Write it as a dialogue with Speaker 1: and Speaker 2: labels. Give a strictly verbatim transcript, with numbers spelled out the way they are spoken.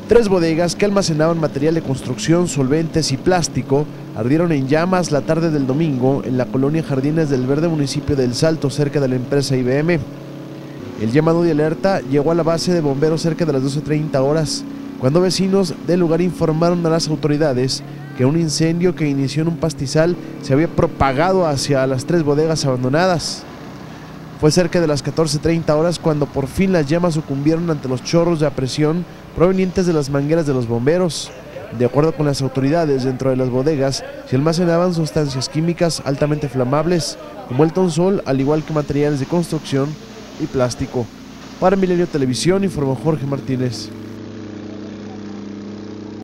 Speaker 1: Tres bodegas que almacenaban material de construcción, solventes y plástico ardieron en llamas la tarde del domingo en la colonia Jardines del Verde, municipio de El Salto, cerca de la empresa I B M. El llamado de alerta llegó a la base de bomberos cerca de las doce treinta horas, cuando vecinos del lugar informaron a las autoridades que un incendio que inició en un pastizal se había propagado hacia las tres bodegas abandonadas. Fue cerca de las catorce treinta horas cuando por fin las llamas sucumbieron ante los chorros de presión provenientes de las mangueras de los bomberos. De acuerdo con las autoridades, dentro de las bodegas se almacenaban sustancias químicas altamente flamables, como el tonsol, al igual que materiales de construcción y plástico. Para Milenio Televisión informó Jorge Martínez.